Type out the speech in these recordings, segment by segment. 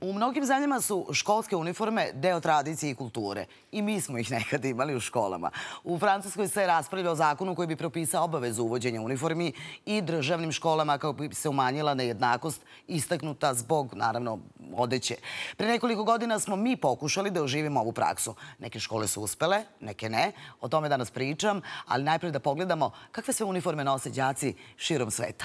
U mnogim zemljama su školske uniforme deo tradicije i kulture. I mi smo ih nekada imali u školama. U Francuskoj se raspravlja o zakonu koji bi propisao obavezu uvođenja uniformi i državnim školama kako bi se umanjila nejednakost istaknuta zbog, naravno, odeće. Pre nekoliko godina smo mi pokušali da oživimo ovu praksu. Neke škole su uspele, neke ne. O tome danas pričam, ali najpre da pogledamo kakve sve uniforme nose đaci širom sveta.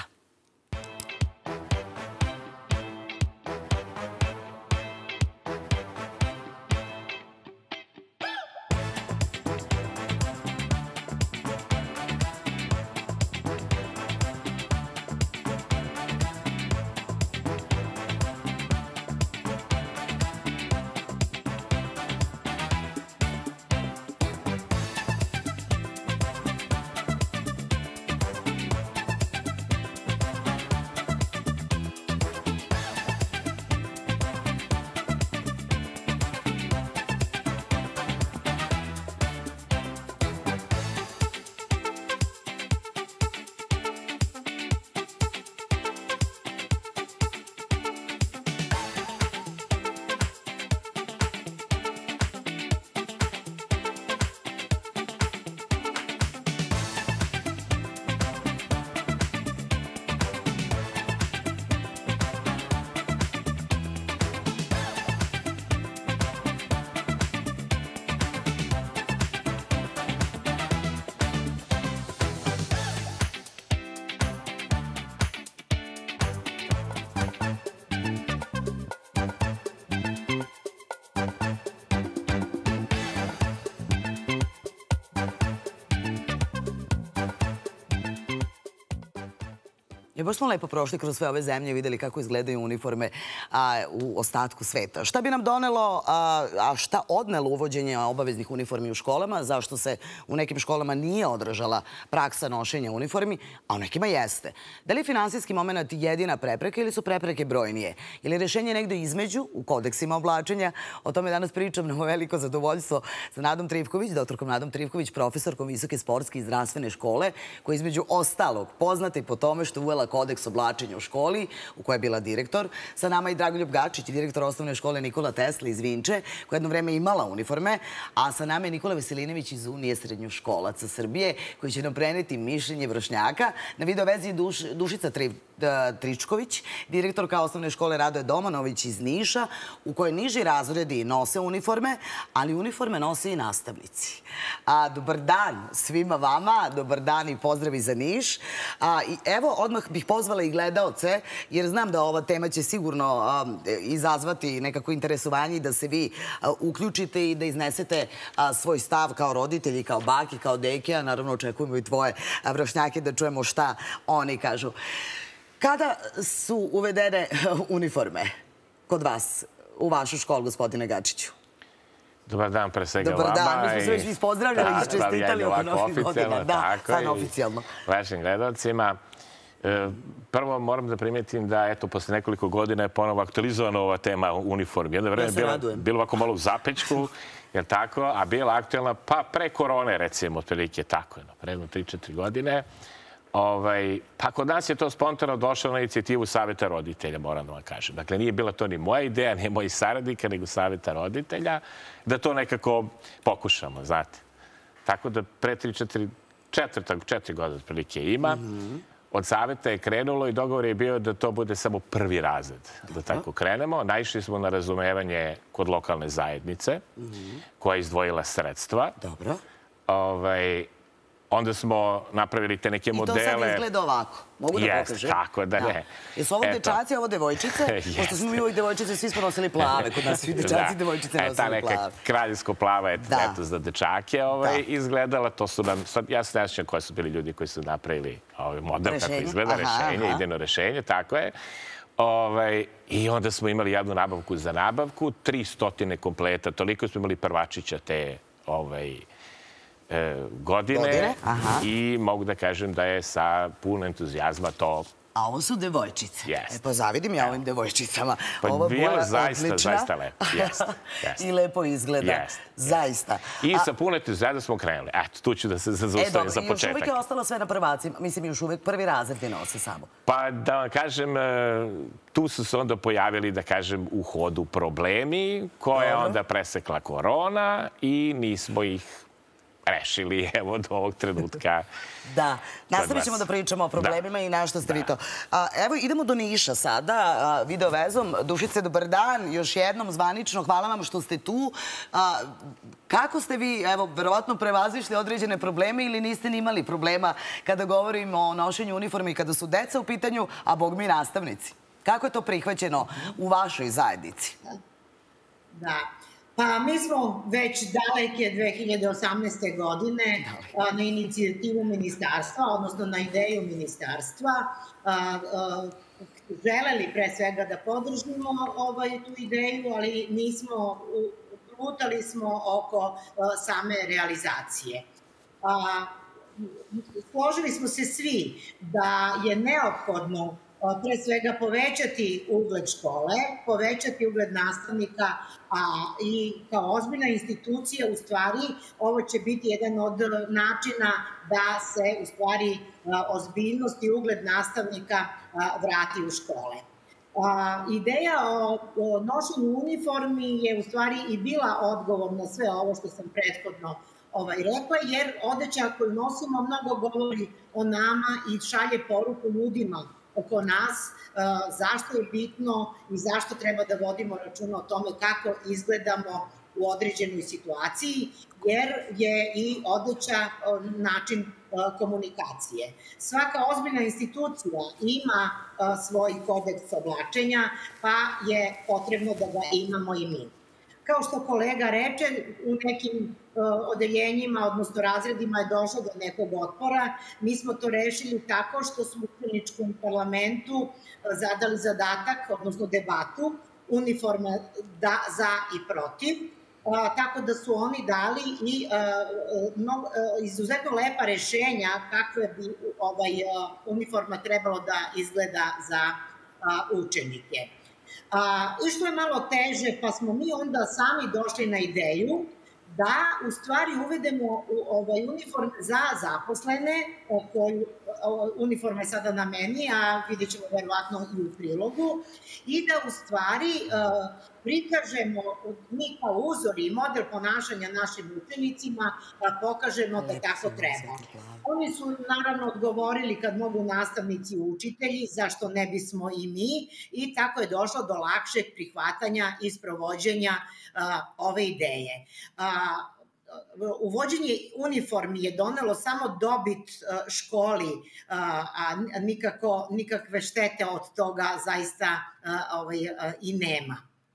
Baš smo lepo prošli kroz sve ove zemlje i videli kako izgledaju uniforme u ostatku sveta. Šta bi nam donelo, a šta odnelo uvođenje obaveznih uniformi u školama? Zašto se u nekim školama nije odražala praksa nošenja uniformi, a u nekima jeste? Da li je finansijski moment jedina prepreka ili su prepreke brojnije? Ili je rešenje negde između u kodeksima oblačenja? O tome danas pričam na moje veliko zadovoljstvo sa Nadom Trivković, doktorkom Nadom Trivković, profesorkom Visoke sportske i zdravstvene škole, koja je između ostalog poznata i po tome što uvela kodeks oblačenja u školi, u kojoj je bila direktor. Sa nama i Dragoljub Gačić, direktor osnovne škole Nikola Tesla iz Vinče, koja je jedno vreme imala uniforme, a sa nama je Nikola Veselinović iz Unije srednjoškolaca Srbije, koji će nam preneti mišljenje vršnjaka. Na video vezi je Dušica Tričković, direktorka osnovne škole Radoje Domanović iz Niša, u kojoj niži razredi nose uniforme, ali uniforme nose i nastavnici. Dobar dan svima vama, dobar dan i pozdravi za Niš. I evo, odmah bih pozvala i gledaoce, jer znam da ova tema će sigurno izazvati nekako interesovanje i da se vi uključite i da iznesete svoj stav kao roditelji, kao baki, kao deke, a naravno očekujemo i tvoje vršnjake da čujemo šta oni kažu. Kada su uvedene uniforme kod vas, u vašu školu, gospodine Gačiću? Dobar dan, pre svega vama. Dobar dan, mi smo se već ispozdravljali i čestitali oko novih godina. Da, sad oficijalno. Vašim gledalcima. Prvo moram da primetim da, eto, posle nekoliko godina je ponovo aktualizovana ova tema uniformi. Jedno vreme je bilo ovako malo u zapečku, jer tako, a bila aktualna pa pre korone, recimo, otprilike tako, pre 3-4 godine. Pa kod nas je to spontano došlo na inicijativu Saveta roditelja, moram da vam kažem. Dakle, nije bila to ni moja ideja, ni mojih saradnika, nego Saveta roditelja, da to nekako pokušamo, znate. Tako da pre 4 godine otprilike ima. Od Saveta je krenulo i dogovor je bio da to bude samo prvi razred, da tako krenemo. Naišli smo na razumevanje kod lokalne zajednice, koja je izdvojila sredstva. Dobro. Onda smo napravili te neke modele. I to sad izgleda ovako. Mogu da pokažem? Jeste, tako da ne. Jesu ovo dečaci, ovo devojčice? Pošto smo mi uvijek devojčice, svi smo nosili plave. Kod nas svi dečaci i devojčice nosili plave. Ta neka kraljevsko-plava je za dečake izgledala. To su nam, ja se ne sjećam koji su bili ljudi koji su napravili model kako izgleda, rešenje, idejno rešenje, tako je. I onda smo imali jednu nabavku za nabavku, 300 kompleta, toliko smo imali prvačića te godine i mogu da kažem da je sa puno entuzijazma to A ovo su devojčice. Jeste. Pa zavidim ja ovim devojčicama. Pa bilo zaista lepo. I lepo izgleda. Zaista. I sa puno entuzijazma smo krenuli. Eto, tu ću da se zaustavim za početak. Još uvijek je ostalo sve na prvacima. Mislim, još uvijek prvi razred je nose samo. Pa da vam kažem, tu su se onda pojavili, da kažem, u hodu problemi koje je onda presekla korona i nismo ih rešili, evo, do ovog trenutka. Da, nastavit ćemo da pričamo o problemima i na što ste vi to. Evo, idemo do Niša sada, video vezom. Dušice, dobar dan, još jednom zvanično, hvala vam što ste tu. Kako ste vi, evo, verovatno prevazišli određene probleme ili niste ni imali problema kada govorimo o nošenju uniformi kada su deca u pitanju, a bog mi nastavnici? Kako je to prihvaćeno u vašoj zajednici? Da. Pa mi smo već daleke 2018. godine na inicijativu ministarstva, odnosno na ideju ministarstva, želeli pre svega da podržimo tu ideju, ali nismo, lutali smo oko same realizacije. Složili smo se svi da je neophodno pre svega povećati ugled škole, povećati ugled nastavnika, a i kao ozbiljna institucija, u stvari, ovo će biti jedan od načina da se, u stvari, ozbiljnost i ugled nastavnika vrati u škole. Ideja o nošenju uniformi je, u stvari, i bila odgovor na sve ovo što sam prethodno rekla, jer odeća koju nosimo mnogo govori o nama i šalje poruku ljudima oko nas, zašto je bitno i zašto treba da vodimo računa o tome kako izgledamo u određenoj situaciji, jer je i odeća način komunikacije. Svaka ozbiljna institucija ima svoj kodeks oblačenja, pa je potrebno da ga imamo i mi. Kao što kolega reče, u nekim odeljenjima, odnosno razredima je došlo do nekog otpora. Mi smo to rešili tako što smo u učeničkom parlamentu zadali zadatak, odnosno debatu, uniforma za i protiv, tako da su oni dali i izuzetno lepa rešenja kakve bi uniforma trebalo da izgleda za učenike. Išlo je malo teže, pa smo mi onda sami došli na ideju da u stvari uvedemo uniforme za zaposlene, uniforma je sada na meni, a vidjet ćemo verovatno i u prilogu, i da u stvari prikažemo mi kao uzor i model ponašanja našim učenicima, pokažemo da tako treba. Oni su naravno odgovorili kad mogu nastavnici i učitelji, zašto ne bismo i mi, i tako je došlo do lakšeg prihvatanja i sprovođenja ove ideje. Uvođenje uniformi je donelo samo dobit školi, a nikakve štete od toga zaista i nema.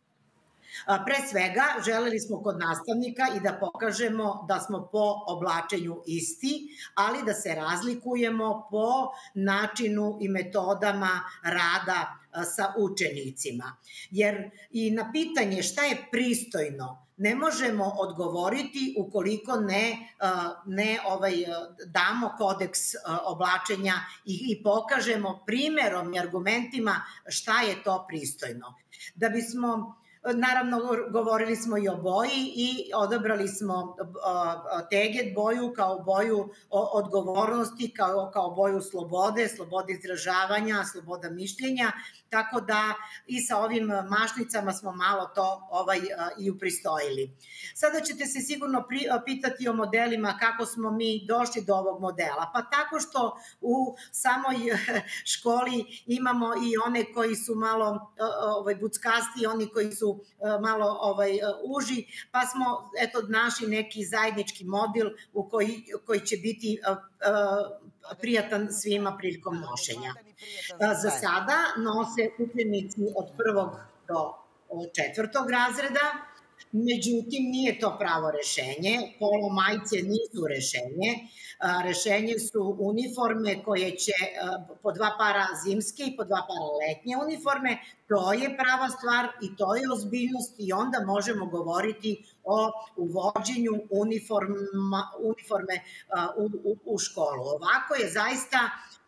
Pre svega, želeli smo kod nastavnika i da pokažemo da smo po oblačenju isti, ali da se razlikujemo po načinu i metodama rada sa učenicima. Jer i na pitanje šta je pristojno ne možemo odgovoriti ukoliko ne damo kodeks oblačenja i pokažemo primerom i argumentima šta je to pristojno. Da bismo, naravno, govorili smo i o boji i odabrali smo teget boju kao boju odgovornosti, kao boju slobode, slobode izražavanja, sloboda mišljenja, tako da i sa ovim mašnicama smo malo to i upristojili. Sada ćete se sigurno pitati o modelima kako smo mi došli do ovog modela. Pa tako što u samoj školi imamo i one koji su malo buckasti, oni koji su malo uži, pa smo našli neki zajednički model koji će biti prijatan svima prilikom nošenja. Za sada nose učenici od 1. do 4. razreda, međutim nije to pravo rešenje, polo majice nisu rešenje, rešenje su uniforme koje će po 2 para zimske i po 2 para letnje uniforme, to je prava stvar i to je ozbiljnost i onda možemo govoriti o uvođenju uniforme u školu. Ovako je zaista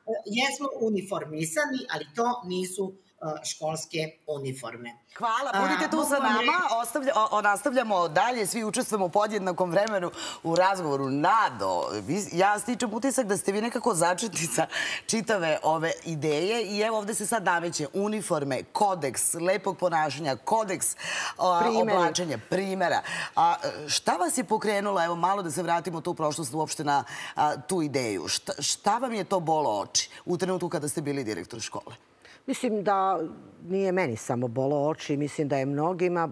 jesmo uniformisani, ali to nisu školske uniforme. Hvala, budite tu sa nama. Nastavljamo dalje, svi učestvujemo u podjednakom vremenu u razgovoru. Nado, ja stičem utisak da ste vi nekako začetnica čitave ove ideje i evo ovde se sad nameće uniforme, kodeks lepog ponašanja, kodeks oblačenja, primjera. Šta vas je pokrenulo, evo malo da se vratimo tu u prošlost uopšte na tu ideju. Šta vam je to bolo oči u trenutku kada ste bili direktor škole? Mislim da nije meni samo bolo oči, mislim da je mnogima.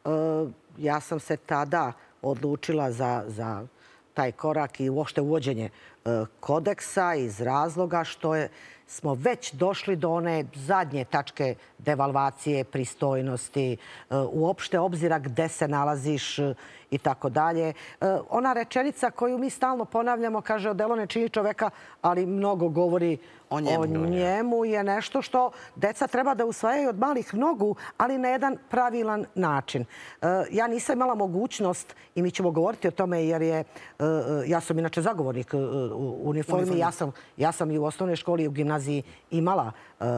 Ja sam se tada odlučila za taj korak i uopšte uvođenje kodeksa iz razloga što smo već došli do one zadnje tačke devalvacije, pristojnosti, uopšte obzira gde se nalaziš i tako dalje. Ona rečenica koju mi stalno ponavljamo, kaže, odelo ne čini čoveka, ali mnogo govori o njemu, je nešto što deca treba da usvajaju od malih nogu, ali na jedan pravilan način. Ja nisam imala mogućnost, i mi ćemo govoriti o tome, jer ja sam inače zagovornik uniformi. Ja sam i u osnovnoj školi i u gimnaziji imala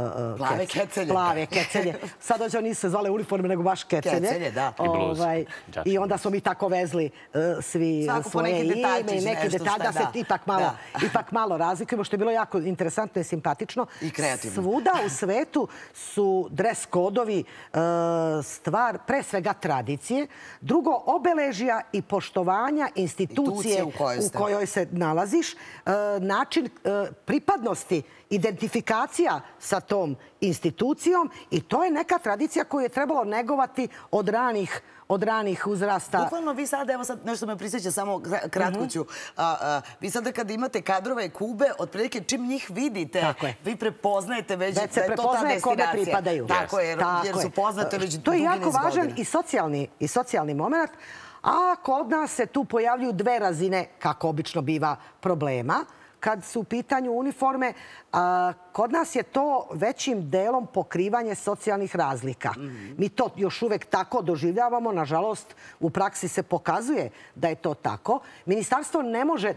plave kecelje. Sad dođe nisu se zvale uniforme, nego baš kecelje. Kecelje, da. I onda smo mi tako vezli svi svoje ime i neki detalj da se ipak malo razlikujemo, što je bilo jako interesantno i simpatično. I kreativno. Svuda u svetu su dres kodovi stvar pre svega tradicije, drugo obeležja i poštovanja institucije u kojoj se nalaziš, način pripadnosti, identifikacija sa tom institucijom i to je neka tradicija koju je trebalo negovati od ranih uzrasta. Bukvalno vi sada, evo sad nešto me prisjeća, samo kratko ću. Vi sada kad imate kadrove Kube, otprilike čim njih vidite, vi prepoznajete već da je to ta destinacija. Kome pripadaju. Tako je, jer su poznate već dugi niz godina. To je jako važan i socijalni moment. A kod nas se tu pojavljuju dve razine, kako obično biva, problema. Kad su u pitanju uniforme, kod nas je to većim delom pokrivanje socijalnih razlika. Mi to još uvek tako doživljavamo. Nažalost, u praksi se pokazuje da je to tako. Ministarstvo ne može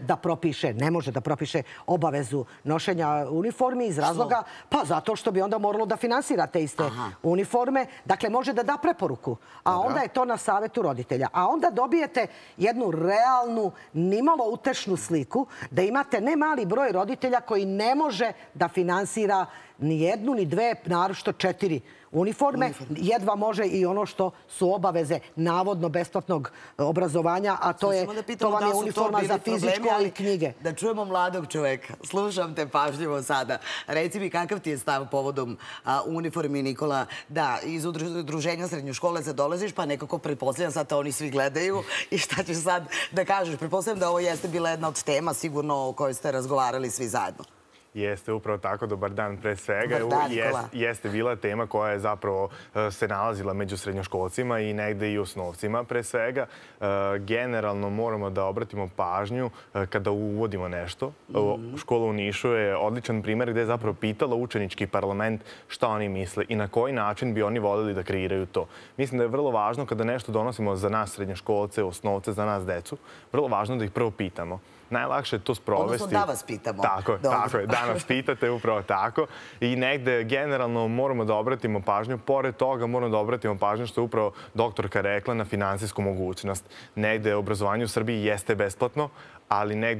da propiše obavezu nošenja uniformi iz razloga, pa zato što bi onda moralo da finansira te iste uniforme. Dakle, može da da preporuku, a onda je to na savetu roditelja. A onda dobijete jednu realnu, nimalo utešnu sliku da imate ne mali broj roditelja koji ne može da finansira ni jednu, ni dve, naročito 4 uniforme. Jedva može i ono što su obaveze navodno besplatnog obrazovanja, a to vam je uniforma za fizičko i knjige. Da čujemo mladog čoveka. Slušam te pažljivo sada. Reci mi kakav ti je stav povodom uniformi, Nikola? Da, iz udruženja srednje škole se dolaziš, pa nekako pretpostavljam sad to oni svi gledaju. I šta ćeš sad da kažeš? Pretpostavljam da ovo jeste bila jedna od tema sigurno o kojoj ste razgovarali svi zajedno. Jeste, upravo tako. Dobar dan pre svega. Jeste bila tema koja je zapravo se nalazila među srednjoškolcima i negde i osnovcima pre svega. Generalno moramo da obratimo pažnju kada uvodimo nešto. Škola u Nišu je odličan primer gde je zapravo pitala učenički parlament šta oni misle i na koji način bi oni voljeli da kreiraju to. Mislim da je vrlo važno kada nešto donosimo za nas srednjoškolce, osnovce, za nas decu, vrlo važno da ih prvo pitamo. Najlakše je to sprovesti. Odnosno da vas pitamo. Tako je, da nas pitate, upravo tako. I negde generalno moramo da obratimo pažnju. Pored toga moramo da obratimo pažnju što je upravo doktorka rekla na finansijsku mogućnost. Negde obrazovanje u Srbiji jeste besplatno, ali negde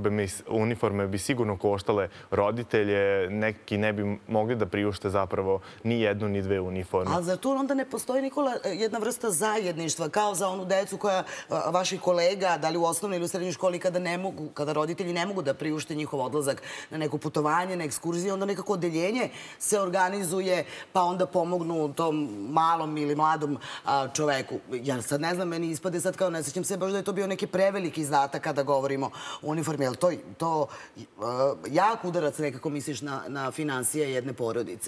uniforme bi sigurno koštale roditelje. Neki ne bi mogli da priušte zapravo ni jednu ni dve uniforme. Ali za to onda ne postoji, Nikola, jedna vrsta zajedništva, kao za onu decu koja vaših kolega, da li u osnovnoj ili u srednjoj školi, kada roditelji ne mogu da priušte njihov odlazak na neko putovanje, na ekskurziju, onda nekako odeljenje se organizuje, pa onda pomognu tom malom ili mladom čoveku. Ja sad ne znam, meni ispade sad kao ne sećam se baš da je to bio neki preveliki izdatak kada govorimo o uniformi, ali to jak udarac nekako misliš na finansije jedne porodice?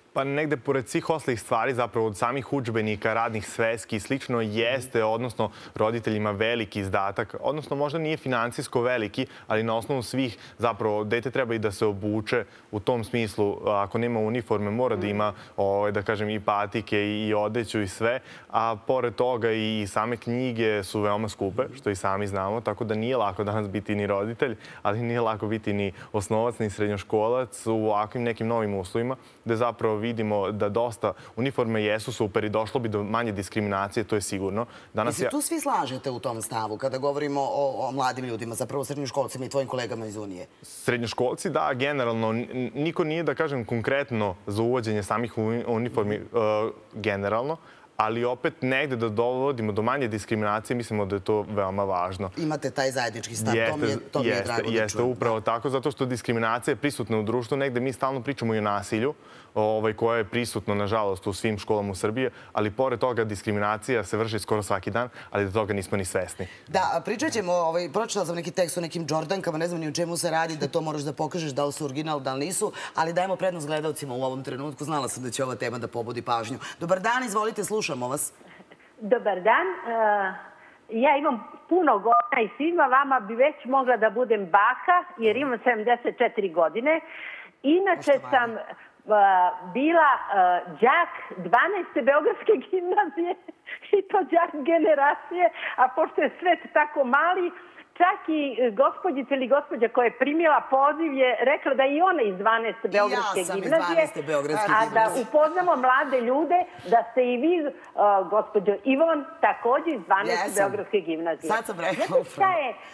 Pa negde, pored svih ostalih stvari, zapravo od samih udžbenika, radnih sveski i slično, jeste, odnosno roditeljima veliki izdatak, odnosno možda nije financijsko veliki, ali na osnovu svih, zapravo, dete treba i da se obuče u tom smislu. Ako nema uniforme, mora da ima, da kažem, i patike i odeću i sve, a pored toga i same knjige su veoma skupe, što i sami znamo, tako da nije lako danas biti ni roditelj, ali nije lako biti ni osnovac, ni srednjoškolac u ovakvim nekim novim uslovima, gde zapravo vidimo da dosta uniforme jesu super i došlo bi do manje diskriminacije, to je sigurno. I se tu svi slažete u tom stavu kada govorimo o mladim ljudima, zapravo srednjoškolcima i tvojim kolegama iz Unije? Srednjoškolci, da, generalno. Niko nije, da kažem, konkretno za uvođenje samih uniformi generalno, ali opet negde da dovodimo do manje diskriminacije, mislimo da je to veoma važno. Imate taj zajednički stav, to mi je drago da čujem. Jeste, upravo tako, zato što diskriminacija je prisutna u društvu. Negde mi stalno pričamo i o nasilju, koje je prisutno, nažalost, u svim školama u Srbiji, ali pored toga diskriminacija se vrši skoro svaki dan, ali da toga nismo ni svesni. Da, pričat ćemo, pročitala sam neki tekst o nekim Jordankama, ne znam ni o čemu se radi, da to moraš da pokažeš da li su original, da li nisu, ali dajemo prednost gledalcima u ovom trenutku. Znala sam da će ova tema da pobudi pažnju. Dobar dan, izvolite, slušamo vas. Dobar dan. Ja imam puno godina i svima vama bi već mogla da budem baka, jer imam 74 godine. Inače sam bila đak 12. Beogradske gimnazije i to đak generacije, a pošto je svet tako mali, čak i gospođica ili gospođa koja je primila poziv je rekla da i ona iz 12. Beogradske gimnazije, a da upoznamo mlade ljude, da ste i vi, gospođo Ivon, također iz 12. Beogradske gimnazije. Sad sam rekla upravo.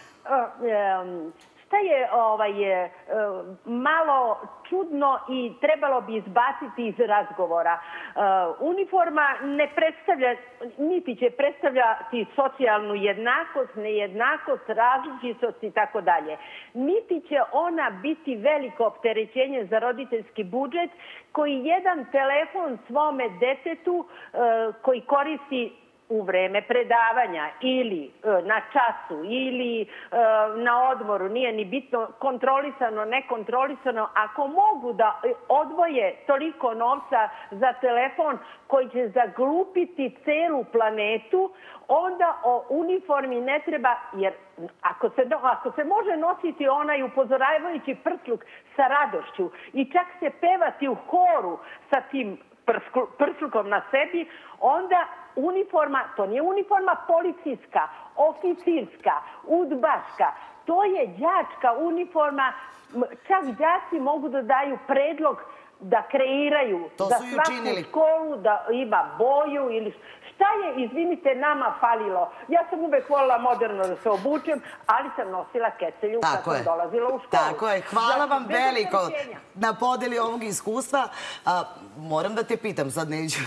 Šta je malo čudno i trebalo bi izbaciti iz razgovora. Uniforma ne predstavlja, niti će predstavljati socijalnu jednakost, nejednakost, različitost i tako dalje. Niti će ona biti veliko opterećenje za roditeljski budžet koji jedan telefon svome detetu koji koristi u vreme predavanja ili na času ili na odmoru, nije ni bitno kontrolisano, nekontrolisano, ako mogu da odvoje toliko novca za telefon koji će zaglupiti celu planetu, onda o uniformi ne treba, jer ako se može nositi onaj upozoravajući prsluk sa radošću i čak se pevati u horu sa tim prslukom na sebi, onda uniforma, to nije uniforma policijska, oficirska, udbaška, to je đačka uniforma. Čak đaci mogu da daju predlog da kreiraju, da svaku školu da ima boju ili šta je, izvinite, nama falilo. Ja sam uvek volila moderno da se obučem, ali sam nosila kecelju kad sam dolazila u školu. Tako je. Hvala vam veliko na podeli ovog iskustva. Moram da te pitam, sad neću.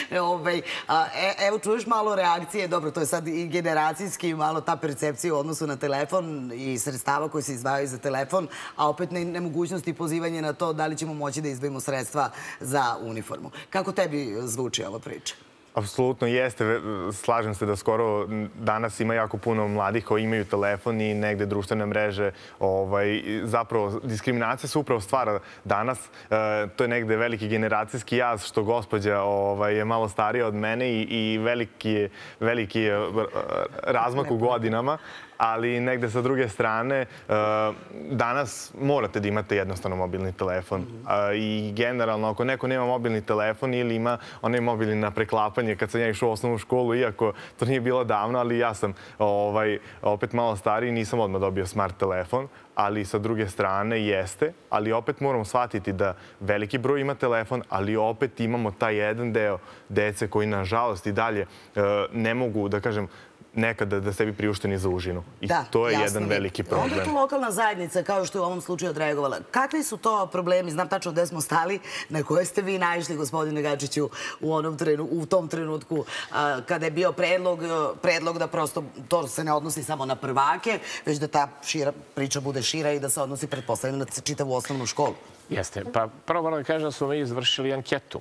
Evo, čuješ malo reakcije, dobro, to je sad i generacijski, malo ta percepcija u odnosu na telefon i sredstava koje se izdvajaju za telefon, a opet nemogućnost i pozivanje na to da li ćemo moći da izdvojimo sredstva za uniformu. Kako tebi zvuči ova priča? Apsolutno jeste. Slažem se da skoro danas ima jako puno mladih koji imaju telefon i negde društvene mreže. Zapravo, diskriminacija se upravo stvara danas. To je negde veliki generacijski jaz, što gospođa je malo starija od mene i veliki je razmak u godinama. Ali negde sa druge strane, danas morate da imate jednostavno mobilni telefon. I generalno, ako neko nema mobilni telefon ili ima onaj mobilni na preklapanje, kad sam ja išao u osnovnu školu, iako to nije bilo davno, ali ja sam opet malo stariji, nisam odmah dobio smart telefon, ali sa druge strane jeste, ali opet moramo shvatiti da veliki broj ima telefon, ali opet imamo taj jedan deo dece koji, nažalost, i dalje ne mogu, da kažem, nekada da sebi priušteni za užinu. I to je jedan veliki problem. Onda tu lokalna zajednica, kao što je u ovom slučaju odreagovala. Kakvi su to problemi? Znam tačno gde smo stali, na koje ste vi naišli, gospodine Gačiću, u tom trenutku kada je bio predlog da prosto to se ne odnosi samo na prvake, već da ta priča bude šira i da se odnosi, pretpostavljeno, na čitavu osnovnu školu. Jeste. Pa prvo moram da kažem da smo mi izvršili anketu.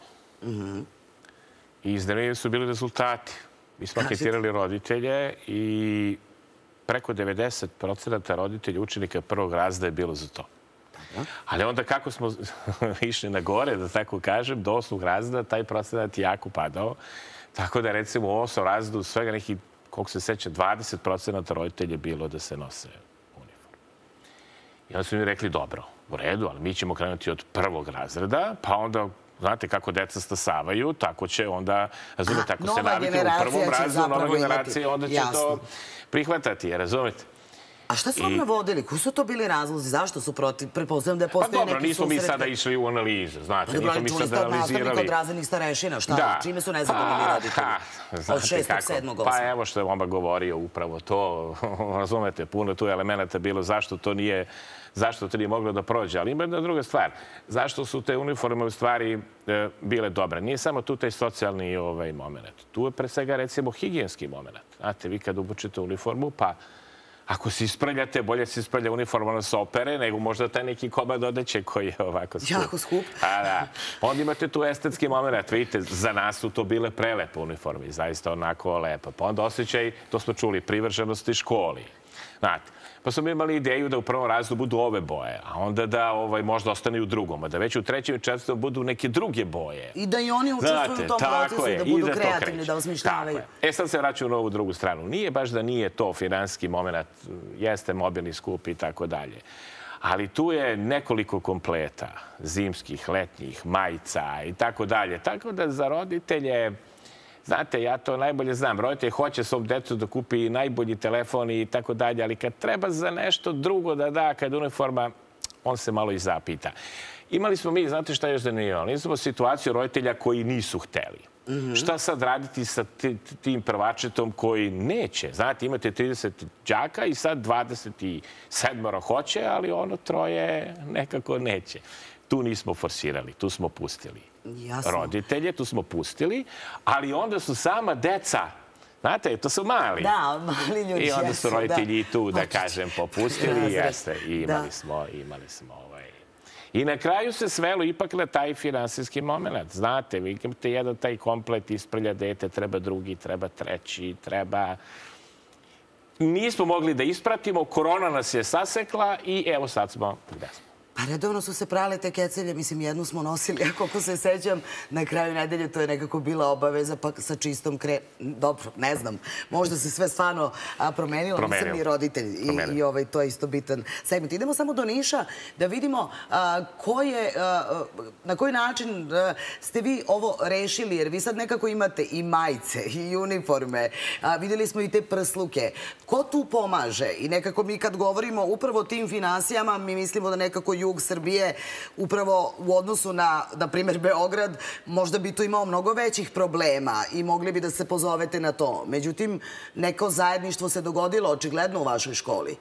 I iznenadni su bili rezultati. Mi smo anketirali roditelje i preko 90% roditelja učenika prvog razreda je bilo za to. Ali onda kako smo išli na gore, da tako kažem, do 8. razreda, taj procenat je jako padao. Tako da, recimo, u 8. razredu svega nekih, koliko se seća, 20% roditelja je bilo da se nose uniformu. I onda su mi rekli, dobro, u redu, ali mi ćemo krenuti od 1. razreda, pa onda, znate, kako deca stasavaju, tako će onda, razumete, ako se navite u 1. razredu, nova generacija, onda će to prihvatati, razumete? A šta su vam navodili? Koji su to bili razlozi? Zašto su protiv? Pretpostavljam da postoje neki susret. Pa dobro, nismo mi sada išli u analize, znate, nismo mi sada analizirali. Nastavnik od razrednih starešina, šta? Čime su nezadovoljni roditelji? Od 6., 7., 8. Pa evo što je Omba govorio, upravo to, razumete, puno tu elemenata bilo, zašto to nije moglo da prođe. Ali ima jedna druga stvar. Zašto su te uniforme u stvari bile dobre? Nije samo tu taj socijalni moment. Tu je pre svega, recimo, higijenski moment. Znate, vi kad obučete uniformu, pa ako se isprljate, bolje se isprlja uniforma na sopere, nego možda taj neki komad odeće koji je ovako skup. Jako skup. Onda imate tu estetski moment. Vidite, za nas su to bile prelepe uniforme, zaista onako lepo. Pa onda osjećaj, to smo čuli, privrženosti školi. Znate, pa smo imali ideju da u 1. razredu budu ove boje, a onda da možda ostane i u 2., a da već u 3. i 4. budu neke druge boje. I da i oni učestvuju u tom procesu i da budu kreativni, da osmišljavaju. Sad se vraćaju na ovu drugu stranu. Nije baš da nije to finansijski moment, jeste mobilni skup i tako dalje. Ali tu je nekoliko kompleta, zimskih, letnjih, majica i tako dalje. Tako da za roditelje, znate, ja to najbolje znam. Roditelj hoće svom decu da kupi najbolji telefon i tako dalje, ali kad treba za nešto drugo da da, kad uniforma, on se malo i zapita. Imali smo mi, znate šta još da nije ono? Imamo situaciju roditelja koji nisu hteli. Šta sad raditi sa tim prvačetom koji neće? Znate, imate 30 đaka i sad 27 hoće, ali ono 3 nekako neće. Tu nismo forsirali, tu smo pustili roditelje, tu smo pustili, ali onda su sama deca, znate, to su mali. Da, mali ljudi. I onda su roditelji tu, da kažem, popustili, jeste, i imali smo I na kraju se svelo ipak na taj finansijski moment. Znate, vi imate jedan taj komplet, isprlja dete, treba drugi, treba treći, treba... Nismo mogli da ispratimo, korona nas je sasekla i evo sad smo gde smo. Pa redovno su se prale te kecelje, mislim, jednu smo nosili, a koliko se sećam, na kraju nedelje to je nekako bila obaveza, pa sa čistom dobro, ne znam, možda se sve stvarno promenilo, nisam ni roditelj i to je isto bitan segment. Idemo samo do Niša da vidimo na koji način ste vi ovo rešili, jer vi sad nekako imate i majice i uniforme, videli smo i te prsluke. Ko tu pomaže? I nekako mi kad govorimo upravo o tim finansijama, mi mislimo da nekako jug Srbije, upravo u odnosu na primjer, Beograd, možda bi tu imao mnogo većih problema i mogli bi da se pozovete na to. Međutim, neko zajedništvo se dogodilo očigledno u vašoj školi.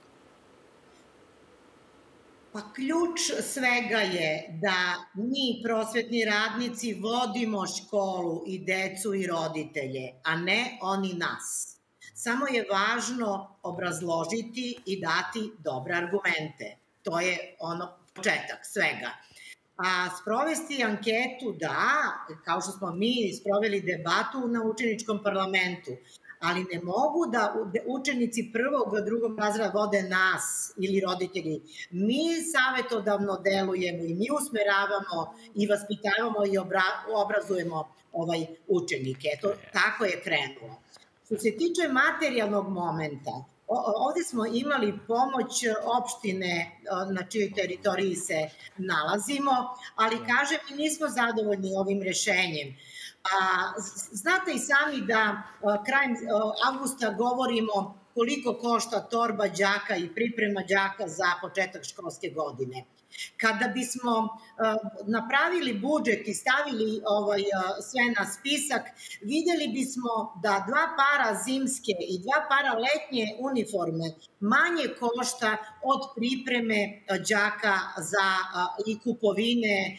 Pa ključ svega je da mi, prosvetni radnici, vodimo školu i decu i roditelje, a ne oni nas. Samo je važno obrazložiti i dati dobre argumente. To je početak svega. A sprovesti anketu, da, kao što smo mi sproveli debatu na učeničkom parlamentu, ali ne mogu da učenici 1., 2. razreda vode nas ili roditelji. Mi savjetodavno delujemo i mi usmeravamo i vaspitavamo i obrazujemo učenike. Tako je krenulo. Što se tiče materijalnog momenta, ovde smo imali pomoć opštine na čijoj teritoriji se nalazimo, ali kažem i nismo zadovoljni ovim rešenjem. Znate i sami da krajem avgusta govorimo koliko košta torba đaka i priprema đaka za početak školske godine. Kada bismo napravili budžet i stavili sve na spisak, videli bismo da 2 para zimske i 2 para letnje uniforme manje košta od pripreme đaka za i kupovine,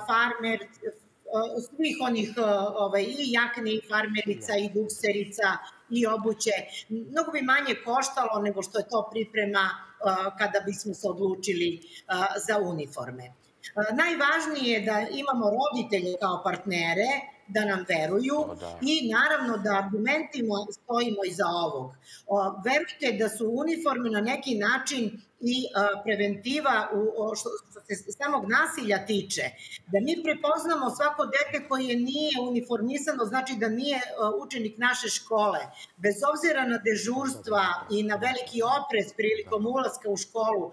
svih onih i jakne i farmerica i dukserica i obuće. Mnogo bi manje koštalo nego što je to priprema kada bismo se odlučili za uniforme. Najvažnije je da imamo roditelje kao partnere, da nam veruju i naravno da argumentima stojimo iza ovog. Verujte da su uniforme na neki način i preventiva što se samog nasilja tiče, da mi prepoznamo svako dete koje nije uniformisano, znači da nije učenik naše škole, bez obzira na dežurstva i na veliki oprez prilikom ulaska u školu,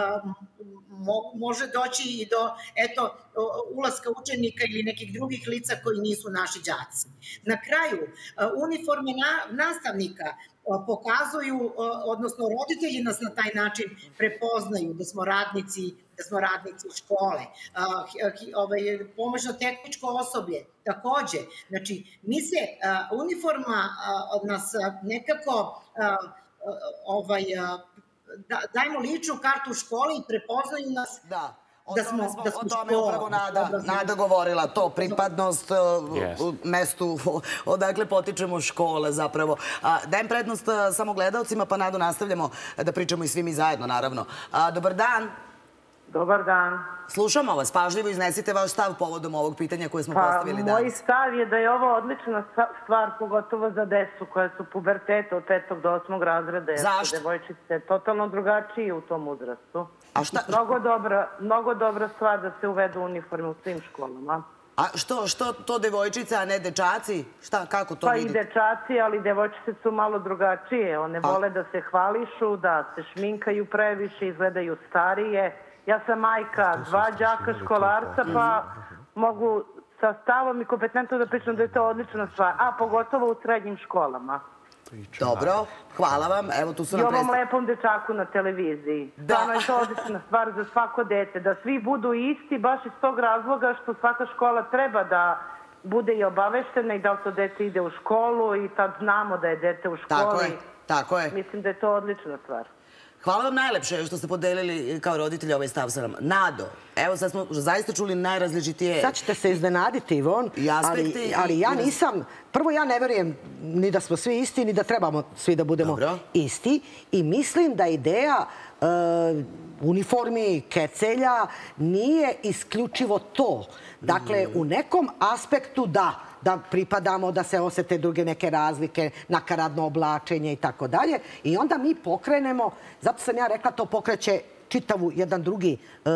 može doći i do ulaska učenika ili nekih drugih lica koji nisu naši đaci. Na kraju, uniforme nastavnika pokazuju, odnosno roditelji nas na taj način prepoznaju da smo radnici škole. Pomoćno-tehničko osoblje takođe. Znači, uniforma nas nekako dajemo ličnu kartu u školi i prepoznaju nas da smo škola. O tome je upravo Nada govorila, to pripadnost mestu odakle potičemo škole zapravo. Dajem prednost samo gledalcima, pa Nado nastavljamo da pričamo i svi mi zajedno, naravno. Dobar dan. Dobar dan. Slušamo vas, pažljivo iznesite vaš stav povodom ovog pitanja koje smo postavili danas. Moj stav je da je ovo odlična stvar, pogotovo za decu koja su puberteta od 5. do 8. razreda. Zašto? Devojčice totalno drugačije u tom uzrastu. A šta? Mnogo dobra stvar da se uvedu uniforme u svim školama. A što to devojčice, a ne dečaci? Kako to vidite? Pa i dečaci, ali devojčice su malo drugačije. One vole da se hvališu, da se šminkaju previše, izgledaju starije. Ja sam majka 2 đaka školarca, pa mogu sa stavom i kompetentno da pričam da je to odlična stvar, a pogotovo u srednjim školama. Dobro, hvala vam. Evo, tu su nam i ovom lepom dečaku na televiziji. Stvarno je to odlična stvar za svako dete, da svi budu isti, baš iz tog razloga što svaka škola treba da bude i obaveštena i da to dete ide u školu i tad znamo da je dete u školi. Tako je. Mislim da je to odlična stvar. Hvala vam najlepše što ste podelili kao roditelji ovaj stav sa nama. Nado, evo sad smo zaista čuli najrazličitije... Sad ćete se iznenaditi, Ivon, ali ja nisam... Prvo, ja ne verujem ni da smo svi isti, ni da trebamo svi da budemo isti. I mislim da ideja uniformi, kecelja nije isključivo to. Dakle, u nekom aspektu da pripadamo, da se osete druge neke razlike, nakaradno oblačenje i tako dalje. I onda mi pokrenemo, zato sam ja rekla, to pokreće čitavu jedan drugi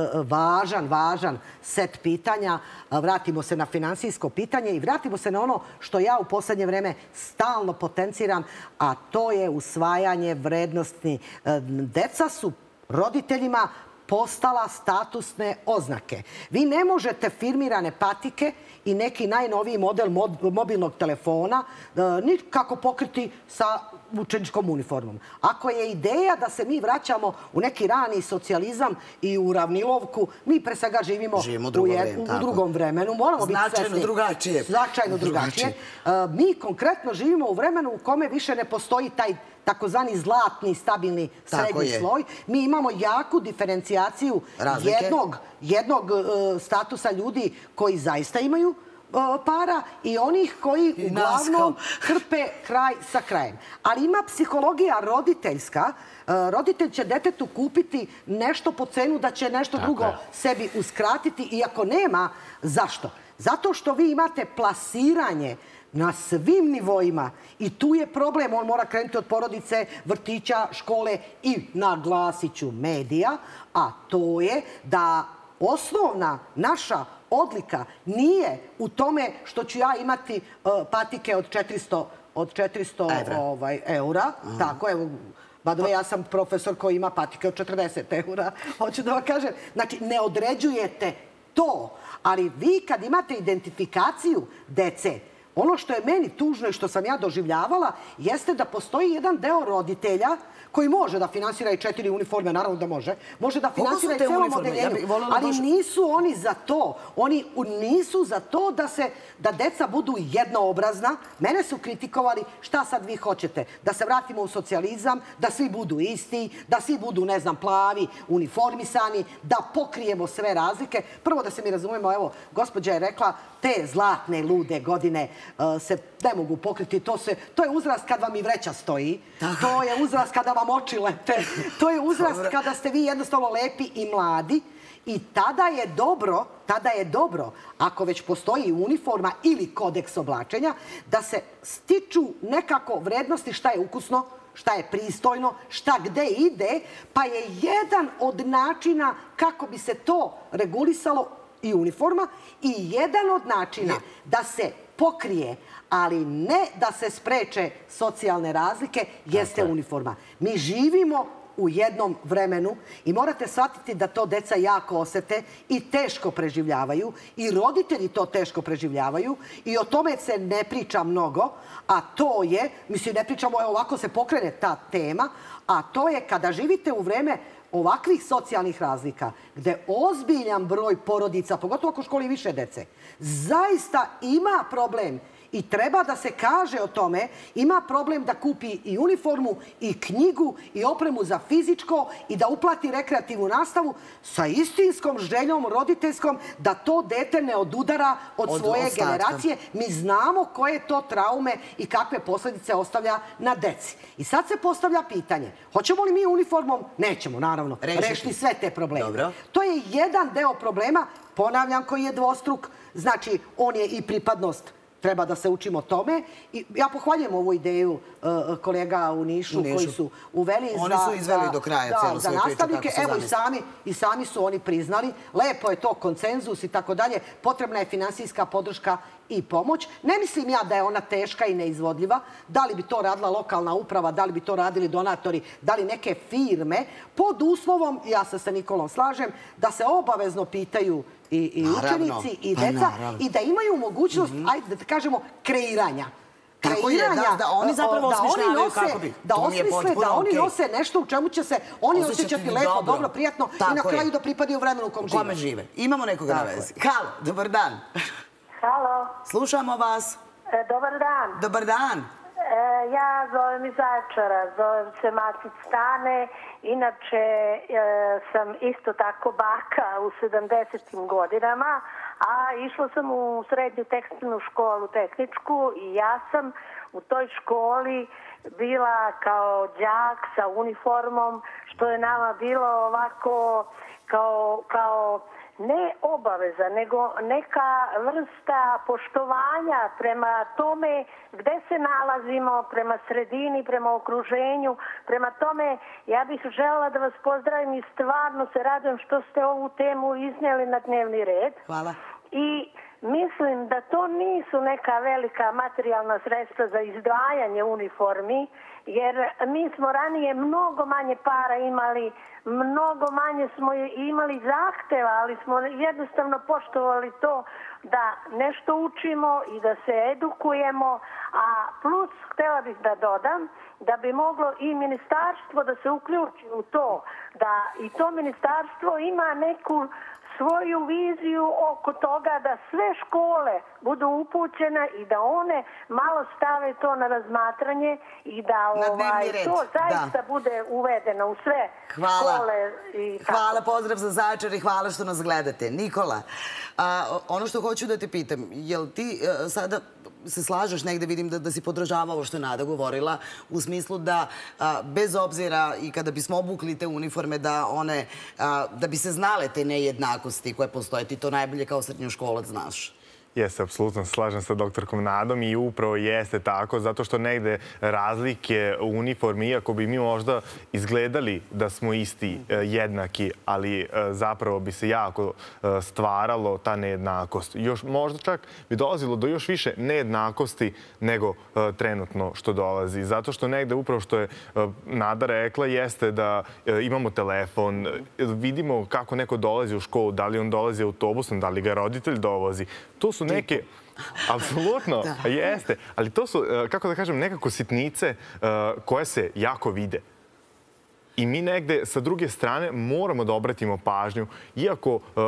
važan set pitanja. Vratimo se na finansijsko pitanje i vratimo se na ono što ja u poslednje vreme stalno potenciram, a to je usvajanje vrednosti. Deca su roditeljima postala statusne oznake. Vi ne možete firmirane patike i neki najnoviji model mobilnog telefona nikako pokriti sa učeničkom uniformom. Ako je ideja da se mi vraćamo u neki rani socijalizam i u ravnilovku, mi pre svega živimo u drugom vremenu. Moramo biti svesni. Značajno drugačije. Mi konkretno živimo u vremenu u kome više ne postoji taj takozvani zlatni, stabilni srednji sloj. Mi imamo jaku diferencijaciju jednog statusa ljudi koji zaista imaju para i onih koji uglavnom krpe kraj sa krajem. Ali ima psihologija roditeljska. Roditelj će detetu kupiti nešto po cenu da će nešto drugo sebi uskratiti, iako nema. Zašto? Zato što vi imate plasiranje na svim nivoima i tu je problem. On mora krenuti od porodice, vrtića, škole i, naglasit ću, medija, a to je da osnovna naša odlika nije u tome što ću ja imati patike od 400 eura. Tako, evo, badove, ja sam profesor koji ima patike od 40 eura. Hoću da vam kažem, znači, ne određujete to, ali vi kad imate identifikaciju dece, ono što je meni tužno i što sam ja doživljavala jeste da postoji jedan deo roditelja koji može da finansira i 4 uniforme, naravno da može. Može da finansira i celo modeljenju, ali nisu oni za to. Oni nisu za to da deca budu jednoobrazna. Mene su kritikovali šta sad vi hoćete. Da se vratimo u socijalizam, da svi budu isti, da svi budu, ne znam, plavi, uniformisani, da pokrijemo sve razlike. Prvo da se mi razumemo, evo, gospođa je rekla, te zlatne, lude godine se ne mogu pokriti. To je uzrast kad vam i vreća stoji. To je uzrast kada vam oči lete. To je uzrast kada ste vi jednostavno lepi i mladi I tada je dobro, ako već postoji uniforma ili kodeks oblačenja, da se stiču nekako vrednosti šta je ukusno, šta je pristojno, šta gde ide, pa je jedan od načina kako bi se to regulisalo i uniforma i jedan od načina da se pokrije, ali ne da se spreče socijalne razlike, jeste uniforma. Mi živimo u jednom vremenu i morate shvatiti da to deca jako osete i teško preživljavaju i roditelji to teško preživljavaju i o tome se ne priča mnogo, a to je, mislim ne pričamo, ovako se pokrene ta tema, a to je kada živite u vreme ovakvih socijalnih razlika, gde ozbiljan broj porodica, pogotovo ako u školi više dece, zaista ima problem i treba da se kaže o tome, ima problem da kupi i uniformu, i knjigu, i opremu za fizičko i da uplati rekreativnu nastavu sa istinskom željom roditeljskom da to dete ne odudara od svoje generacije. Mi znamo koje to traume i kakve posljedice ostavlja na deci. I sad se postavlja pitanje, hoćemo li mi uniformom? Nećemo, naravno, rešiti sve te probleme. To je jedan deo problema, ponavljam, koji je dvostruk. Znači, on je i pripadnost, treba da se učimo tome. Ja pohvaljujem ovu ideju kolega u Nišu koji su uveli Oni su izveli do kraja cijelu svoju priču kako se zamisli. Evo i sami su oni priznali. Lepo je to, konsenzus i tako dalje. Potrebna je finansijska podrška i pomoć. Ne mislim ja da je ona teška i neizvodljiva. Da li bi to radila lokalna uprava, da li bi to radili donatori, da li neke firme, pod uslovom, ja se sa Nikolom slažem, da se obavezno pitaju i učenici i deca i da imaju mogućnost, ajde da kažemo, kreiranja. Tako je, da oni zapravo osmišljavaju kako bi. Da osmisle, da oni nose nešto u čemu će se oni osjećati lepo, dobro, prijatno i na kraju da pripadaju vremenu u kom žive. Kome žive. Imamo nekoga na vezi. Halo, dobar dan. Halo. Slušamo vas. Dobar dan. Dobar dan. Ja zovem iz Zaječara, zovem se Matic Stane. Inače sam isto tako baka u 70. godinama, a išla sam u srednju tekstilnu školu, tehničku, i ja sam u toj školi bila kao đak sa uniformom, što je nama bilo ovako kao ne obaveza, nego neka vrsta poštovanja prema tome gde se nalazimo, prema sredini, prema okruženju. Prema tome, ja bih želela da vas pozdravim i stvarno se radujem što ste ovu temu iznijeli na dnevni red. Hvala. I mislim da to nisu neka velika materijalna sredstva za izdvajanje uniformi, jer mi smo ranije mnogo manje para imali, mnogo manje smo imali zahteva, ali smo jednostavno poštovali to da nešto učimo i da se edukujemo, a plus htjela bih da dodam da bi moglo i ministarstvo da se uključi u to, da i to ministarstvo ima neku svoju viziju oko toga da sve škole budu upućene i da one malo stave to na razmatranje i da to zaista bude uvedeno u sve škole. Hvala, pozdrav za Zaječar i hvala što nas gledate. Nikola, ono što hoću da te pitam, jel ti sada se slažeš negde, vidim da si podržava ovo što je Nada govorila, u smislu da bez obzira i kada bismo obukli te uniforme, da bi se znale te nejednakosti koje postoje, ti to najbolje kao srednjoškolac znaš. Jeste, apsolutno slažem sa doktorkom Nadom i upravo jeste tako, zato što negde razlike u uniformi, iako bi mi možda izgledali da smo isti, jednaki, ali zapravo bi se jako stvaralo ta nejednakost. Možda čak bi dolazilo do još više nejednakosti nego trenutno što dolazi. Zato što negde upravo što je Nada rekla jeste da imamo telefon, vidimo kako neko dolazi u školu, da li on dolazi autobusom, da li ga roditelj dovozi. To su neke, apsolutno, jeste, ali to su, kako da kažem, nekako sitnice koje se jako vide. I mi negde, sa druge strane, moramo da obratimo pažnju, iako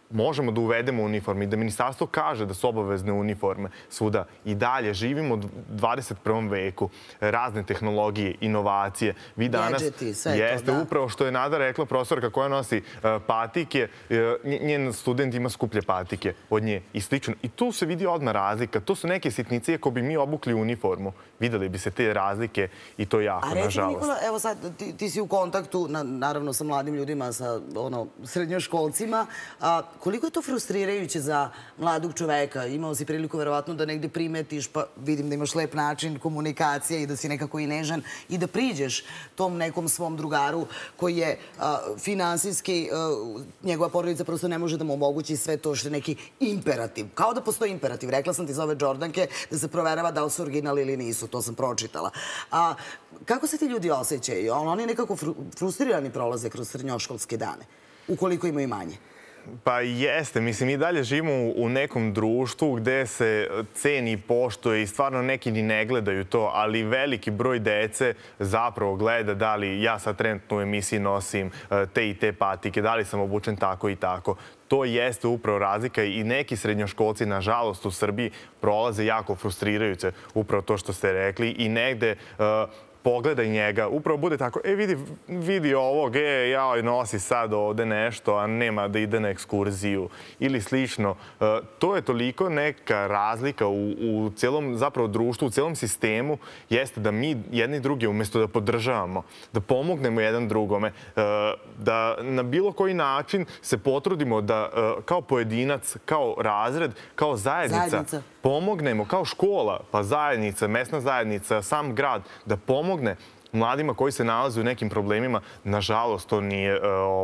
možemo da uvedemo uniforme i da ministarstvo kaže da su obavezne uniforme svuda. I dalje živimo u 21. veku, razne tehnologije, inovacije. Vi danas jeste upravo što je Nada rekla, profesorka koja nosi patike, njen student ima skuplje patike od nje i slično. I tu se vidi odmah razlika. To su neke sitnice, ako bi mi obukli uniformu, videli bi se te razlike i to jako, nažalost. A reci, Nikola, evo sad, ti si u kontaktu, naravno, sa mladim ljudima, sa srednjoškolcima. Koliko je to frustrirajuće za mladog čoveka? Imao si priliku, verovatno, da negde primetiš, pa vidim da imaš lep način komunikacije i da si nekako i nežan i da priđeš tom nekom svom drugaru koji je finansijski, njegova porodica prosto ne može da mu omogući sve to što je neki imperativ. Kao da postoji imperativ. Rekla sam ti za ove Jordanke da se proverava da li su original ili nisu. To sam pročitala. Kako se ti ljudi osjećaju? Oni nekako frustrirani prolaze kroz srednjoškolske dane, ukoliko imaju manje. Pa jeste. Mislim, i dalje živimo u nekom društvu gde se ceni i poštuje i stvarno neki ni ne gledaju to, ali veliki broj dece zapravo gleda da li ja sad trenutno u emisiji nosim te i te patike, da li sam obučen tako i tako. To jeste upravo razlika i neki srednjoškolci, nažalost, u Srbiji prolaze jako frustrirajuće, upravo to što ste rekli i negde pogledaj njega, upravo bude tako, vidi ovog, jao, nosi sad ovde nešto, a nema da ide na ekskurziju ili slično. To je toliko neka razlika u celom zapravo društvu, u celom sistemu, jeste da mi jedni drugi, umjesto da podržavamo, da pomognemo jedan drugome, da na bilo koji način se potrudimo da kao pojedinac, kao razred, kao zajednica pomognemo, kao škola, pa zajednica, mesna zajednica, sam grad, da pomogne mladima koji se nalaze u nekim problemima. Nažalost, to nije,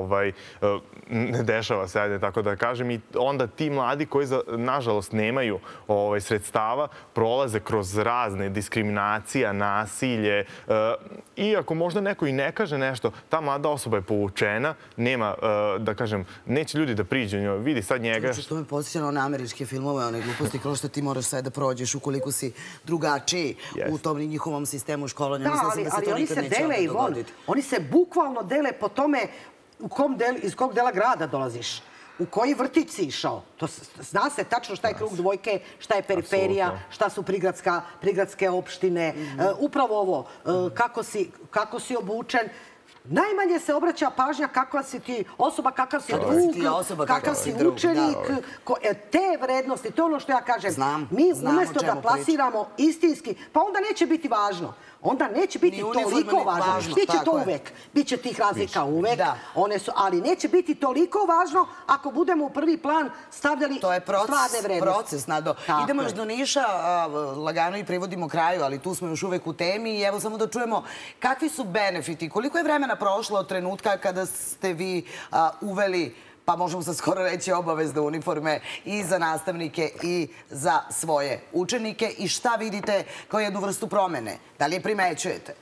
ne dešava se, ajde tako da kažem. I onda ti mladi koji, nažalost, nemaju sredstava, prolaze kroz razne diskriminacija, nasilje. Iako možda neko i ne kaže nešto, ta mlada osoba je povučena, nema, da kažem, neće ljudi da priđu njoj. Vidi sad njega. Što me posjeća na američke filmove, one gluposti kroz što ti moraš sve da prođeš ukoliko si drugačiji u tom njihovom sistemu školovanja. Oni se dele, Ivon, oni se bukvalno dele po tome iz kog dela grada dolaziš, u koji vrtić si išao. Zna se tačno šta je krug dvojke, šta je periferija, šta su prigradske opštine. Upravo ovo, kako si obučen. Najmanje se obraća pažnja kakva si ti osoba, kakav si drug, kakav si učenik. Te vrednosti, to je ono što ja kažem. Mi umjesto da plasiramo istinski, pa onda neće biti važno. Onda neće biti toliko važno. Biće to uvek. Biće tih razlika uvek. Ali neće biti toliko važno ako budemo u prvi plan stavljali stvarne vrednosti. To je proces, Nado. Idemo još do Niša, lagano i privodimo kraju, ali tu smo još uvek u temi i evo samo da čujemo kakvi su benefiti, koliko je vremena prošlo od trenutka kada ste vi uveli, pa možemo sad skoro reći, obavezne uniforme i za nastavnike i za svoje učenike i šta vidite kao jednu vrstu promene? Da li je primećujete?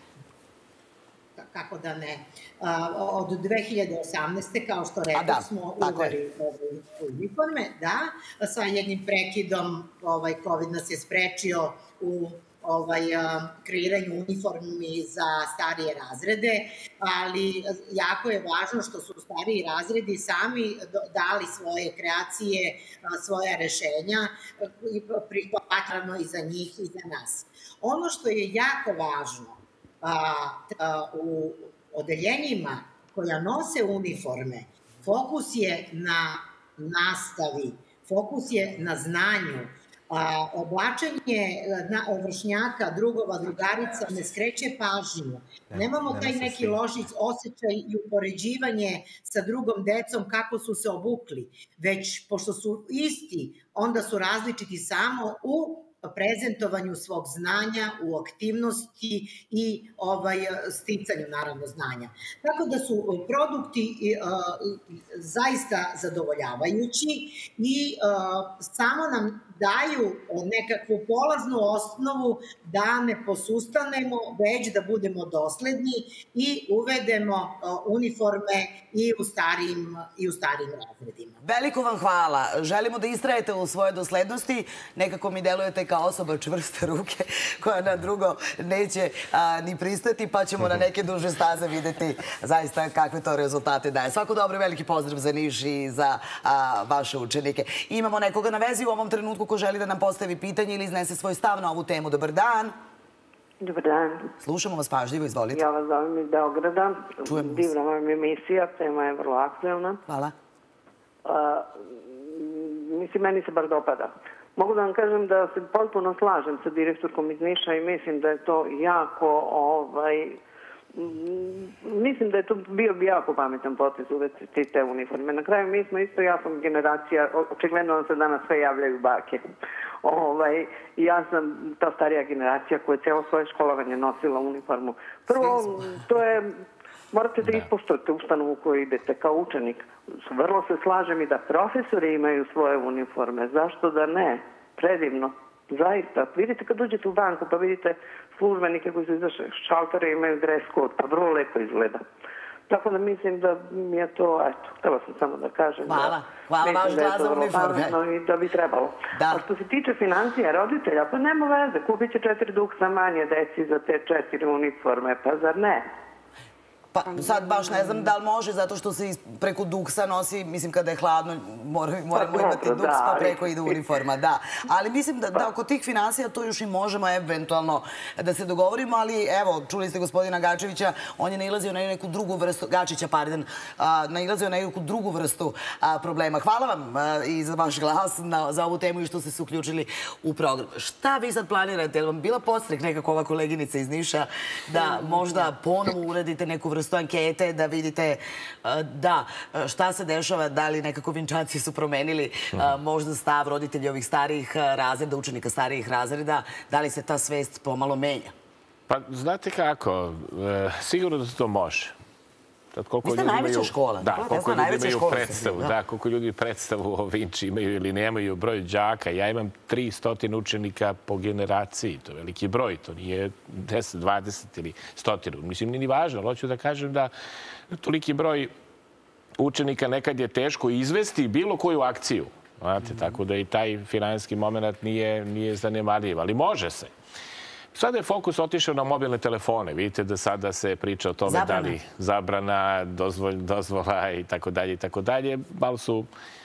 Kako da ne. Od 2018. kao što rekao smo uveli uniforme, da. Sa jednim prekidom COVID nas je sprečio u kreiranju uniformi za starije razrede, ali jako je važno što su stariji razredi sami dali svoje kreacije, svoja rešenja i prihvatljivo i za njih i za nas. Ono što je jako važno u odeljenjima koja nose uniforme, fokus je na nastavi, fokus je na znanju. Oblačenje vršnjaka, drugova, drugarica ne skreće pažnju. Nemamo taj neki loš osjećaj i upoređivanje sa drugom decom kako su se obukli, već pošto su isti, onda su različiti samo u prezentovanju svog znanja, u aktivnosti i sticanju, naravno, znanja. Tako da su produkti zaista zadovoljavajući i samo nam daju nekakvu polaznu osnovu da ne posustanemo, već da budemo dosledni i uvedemo uniforme i u starijim razredima. Veliko vam hvala. Želimo da istrajete u svojoj doslednosti. Nekako mi delujete kao osoba čvrste ruke koja na drugo neće ni pristati, pa ćemo na neke duže staze videti zaista kakve to rezultate daje. Svako dobro i veliki pozdrav za Niš i za vaše učenike. Imamo nekoga na vezi u ovom trenutku ko želi da nam postavi pitanje ili iznese svoj stav na ovu temu. Dobar dan. Dobar dan. Slušamo vas pažljivo, izvolite. Ja vas zovem iz Beograda. Divna vam emisija, tema je vrlo aktuelna. Hvala. Mislim, meni se bar dopada. Mogu da vam kažem da se potpuno slažem sa direktorkom iz Niša i mislim da je to mislim da je to bio jako pametan potez uvesti te uniforme. Na kraju mi smo isto, ja sam generacija, očigledno vam se danas sve javljaju bake. Ja sam ta starija generacija koja je celo svoje školovanje nosila uniformu. Prvo, to je, morate da ispoštujete ustanovu u koju idete kao učenik. Vrlo se slažem i da profesori imaju svoje uniforme. Zašto da ne? Predivno. Zaista. Vidite kad uđete u banku pa vidite službenike koji su izašli šaltere imaju dress code, pa vrlo lepo izgleda. Tako da mislim da mi je to, htjela sam samo da kažem. Hvala. Hvala vaš glas za uniforme. I da bi trebalo. A što se tiče financija roditelja, pa nema veze, kupit će 4 duksa manje deci za te 4 uniforme, pa zar ne? Pa sad baš ne znam da li može, zato što se preko duksa nosi, mislim kada je hladno, moramo imati duks pa preko ide uniforma, da. Ali mislim da oko tih finansija to još i možemo eventualno da se dogovorimo, ali evo, čuli ste gospodina Gačevića, on je nailazio na neku drugu vrstu, Gačića, pardon, nailazio na neku drugu vrstu problema. Hvala vam i za vaš glas za ovu temu i što ste se uključili u program. Šta vi sad planirate? Je li vam bila podstrek nekako ova koleginica iz Niša da možda ponovo uradite neku vrstu ankete, da vidite šta se dešava, da li nekako Vinčanci su promenili možda stav roditelji ovih starijih razreda, učenika starijih razreda, da li se ta svest pomalo menja? Pa znate kako, sigurno da se to može. Vi ste najveća škola. Da, koliko ljudi imaju predstavu. Da, koliko ljudi predstavu o Vinči imaju ili nemaju broj đaka. Ja imam 300 učenika po generaciji. To je veliki broj. To nije 10, 20 ili 100. Mislim, nije ni važno, ali hoću da kažem da toliki broj učenika nekad je teško izvesti bilo koju akciju. Znate, tako da i taj finansijski moment nije zanemarljiv, ali može se. Sada je fokus otišao na mobilne telefone. Vidite da sada se priča o tome da li zabrana, dozvola i tako dalje i tako dalje. Malo su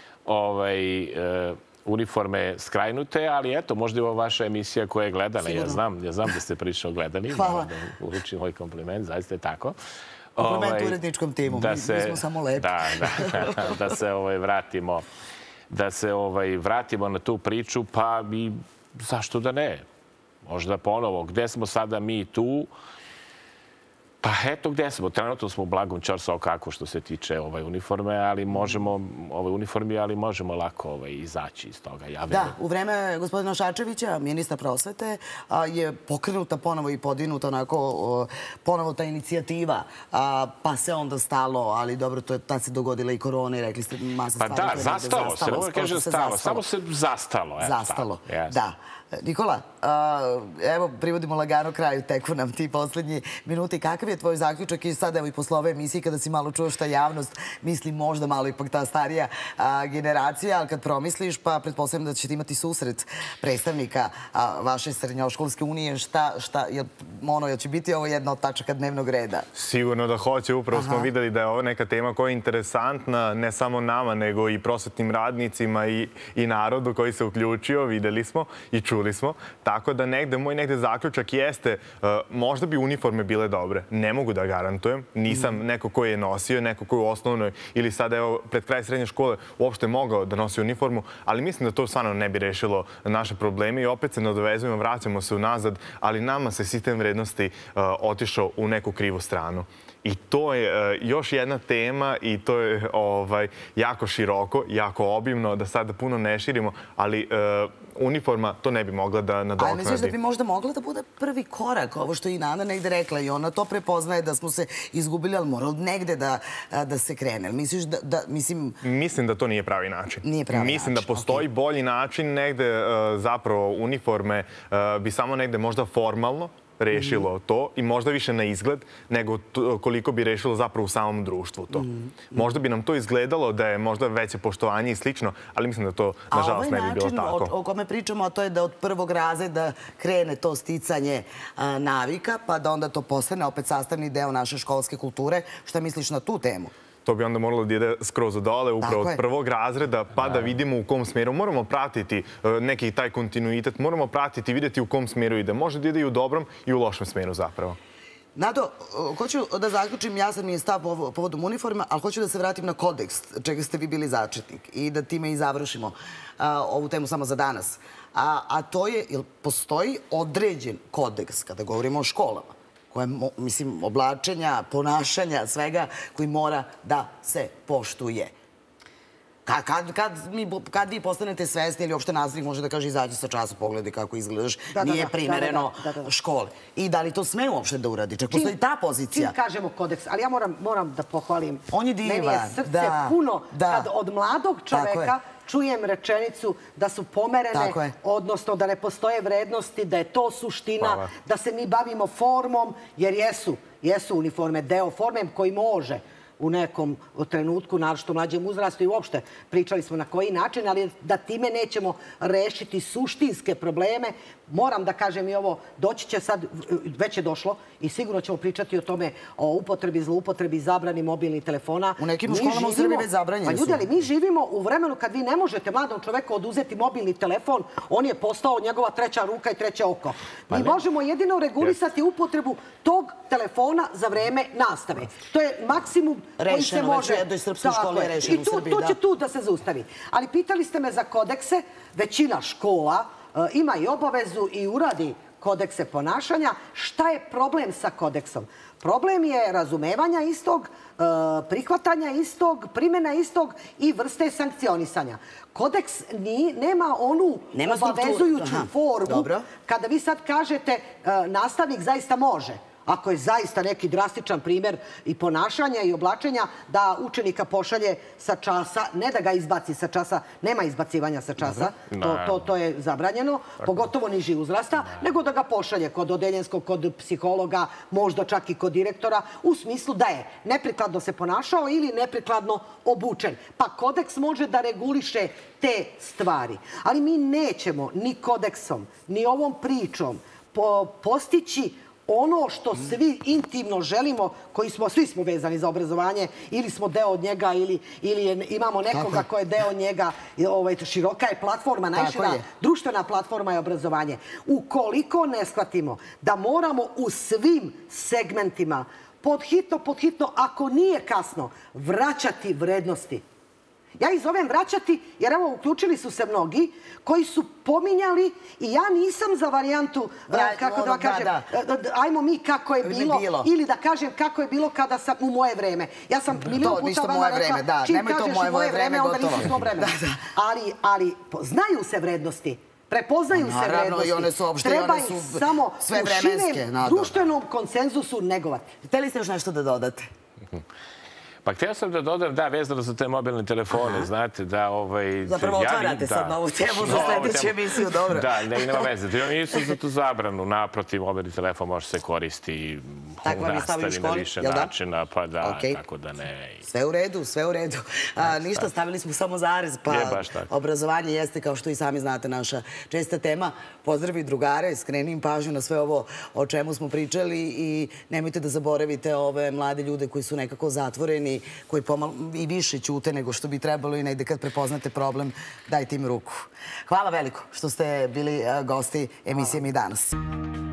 uniforme skrajnute, ali eto, možda je ovo vaša emisija koja je gledana. Ja znam da ste prilično gledani. Hvala. Uručim moj kompliment, zaista je tako. Kompliment uredničkom timu. Mi smo samo lepi. Da se vratimo na tu priču, pa i zašto da ne? Možda ponovo, gde smo sada mi tu? Pa eto gde smo. Trenutno smo u blagom ćorsokako što se tiče uniforme, ali možemo lako izaći iz toga. Da, u vreme gospodina Šarčevića, ministra prosvete, je pokrenuta ponovo i podinuta onako ponovo ta inicijativa, pa se onda stalo, ali dobro, tad se dogodila i korona i rekli ste masa stvari. Pa da, zastalo se, ovo kaže stalo, samo se zastalo. Zastalo, da. Nikola, evo, privodimo lagano kraju, teku nam ti poslednji minuti. Kakav je tvoj zaključak i sad, evo, i posle ove emisije, kada si malo čuo šta javnost misli, možda malo ipak ta starija generacija, ali kad promisliš, pa pretpostavljam da ćete imati susret predstavnika vaše srednjoškolske unije, jel će biti ovo jedna od tačaka dnevnog reda? Sigurno da hoće, upravo smo videli da je ovo neka tema koja je interesantna, ne samo nama, nego i prosvetnim radnicima i narodu koji se uključio, videli smo i čuli smo. Tako da moj zaključak jeste, možda bi uniforme bile dobre. Ne mogu da garantujem. Nisam neko koji je nosio, neko koji je u osnovnoj ili sada, evo, pred kraj srednje škole uopšte mogao da nosi uniformu, ali mislim da to stvarno ne bi rešilo naše probleme i opet se nadovezujemo, vraćamo se unazad, ali nama se sistem vrednosti otišao u neku krivu stranu. I to je još jedna tema i to je jako široko, jako obimno, da sada puno ne širimo, ali uniforma to ne bi bi mogla da nadoknadi. Ali misliš da bi možda mogla da bude prvi korak, ovo što je i Nana negde rekla, i ona to prepoznaje da smo se izgubili, ali mora od negde da se krene. Misliš da, Mislim da to nije pravi način. Nije pravi način. Mislim da postoji bolji način, negde zapravo uniforme bi samo negde možda formalno rešilo to i možda više na izgled nego koliko bi rešilo zapravo u samom društvu to. Možda bi nam to izgledalo da je možda veće poštovanje i slično, ali mislim da to nažalost ne bi bilo tako. A ovaj način o kome pričamo, a to je da od prvog razreda krene to sticanje navika, pa da onda to postane opet sastavni deo naše školske kulture. Šta misliš na tu temu? To bi onda moralo da ide skroz odole, upravo od prvog razreda, pa da vidimo u kom smjeru. Moramo pratiti neki taj kontinuitet, moramo pratiti i vidjeti u kom smjeru ide. Može da ide i u dobrom i u lošem smjeru zapravo. Nado, hoću da zaključim, jasan mi je stav povodom uniforma, ali hoću da se vratim na kodeks, čega ste vi bili začetnik, i da time i završimo ovu temu samo za danas. A to je, jel postoji određen kodeks, kada govorimo o školama, mislim, oblačenja, ponašanja, svega koji mora da se poštuje. Kad vi postanete svesni ili uopšte nastavnik može da kaže izađi sa časa, pogledaj kako izgledaš, nije primereno škole. I da li to sme uopšte da uradi? Čak postoji ta pozicija. Čim kažemo kodeks, ali ja moram da pohvalim. On je divan. Meni je srce puno kad od mladog čoveka čujem rečenicu da su pomerene, odnosno da ne postoje vrednosti, da je to suština, da se mi bavimo formom, jer jesu uniforme deo forme koji može u nekom trenutku, naročito mlađem uzrastu i uopšte pričali smo na koji način, ali da time nećemo rešiti suštinske probleme. Moram da kažem i ovo, doći će sad, već je došlo i sigurno ćemo pričati o tome, o upotrebi, zloupotrebi, zabrani mobilnih telefona. U nekim školama u Srbiji već zabranjeni su. Pa ljudi, ali mi živimo u vremenu kad vi ne možete mladom čoveku oduzeti mobilni telefon, on je postao njegova treća ruka i treće oko. Mi možemo jedino regulisati upotrebu tog telefona za vreme nastave. To je maksimum koji se može... Rešeno, već u jednoj srpskoj školi je rešeno u Srbiji, da. To će tu da se zaustavi. Ali pitali ste me za kodekse, većina škola ima i obavezu i uradi kodekse ponašanja. Šta je problem sa kodeksom? Problem je razumevanja istog, prihvatanja istog, primjena istog i vrste sankcionisanja. Kodeks nema onu obavezujuću formu kada vi sad kažete nastavnik zaista može. Ako je zaista neki drastičan primjer i ponašanja i oblačenja da učenika pošalje sa časa, ne da ga izbaci sa časa, nema izbacivanja sa časa, to je zabranjeno, pogotovo niži uzrasta, nego da ga pošalje kod odeljenskog, kod psihologa, možda čak i kod direktora, u smislu da je neprikladno se ponašao ili neprikladno obučen. Pa kodeks može da reguliše te stvari. Ali mi nećemo ni kodeksom, ni ovom pričom postići ono što svi intimno želimo, koji svi smo vezani za obrazovanje, ili smo deo od njega, ili imamo nekoga ko je deo njega, široka je platforma, najšira društvena platforma je obrazovanje. Ukoliko ne shvatimo da moramo u svim segmentima podhitno, ako nije kasno, vraćati vrednosti. Ja ih zovem vraćati, jer evo, uključili su se mnogi koji su pominjali i ja nisam za varijantu, kako da kažem, ajmo mi kako je bilo, ili da kažem kako je bilo kada sam u moje vreme. Ja sam milion puta vama rekla, čim kažeš u moje vreme, onda nisi u svom vremenu. Ali znaju se vrednosti. Prepoznaju se vrednosti. Treba ih samo u širem društvenom konsenzusu negovati. Hteli ste još nešto da dodate? Pa htio sam da dodam, da, vezano za te mobilne telefone, znate, da... Zapravo otvarate sad novu temu za sljedeću emisiju, dobro. Da, nema veze. Ja nisu za tu zabranu. Naprotiv, mobilni telefon može se koristiti u nastavi na više načina, pa da, tako da ne... Sve u redu, sve u redu. Ništa, stavili smo samo zarez, pa obrazovanje jeste, kao što i sami znate, naša česta tema. Pozdravi drugare, skreni im pažnju na sve ovo o čemu smo pričali i nemojte da zaboravite ove mlade ljude koji su nekako zatvoreni, koji i više ćute nego što bi trebalo i negde kad prepoznate problem, dajte im ruku. Hvala veliko što ste bili gosti emisije Mi danas.